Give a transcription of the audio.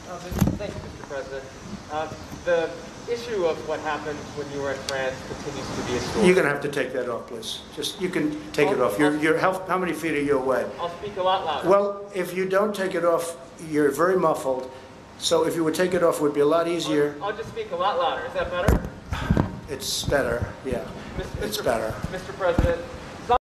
Thank you, Mr. President. The issue of what happened when you were in France continues to be a story. You're going to have to take that off, please. Just, you can take it off. How many feet are you away? I'll speak a lot louder. Well, if you don't take it off, you're very muffled. So if you would take it off, it would be a lot easier. I'll just speak a lot louder. Is that better? It's better, yeah. It's better. Mr. President,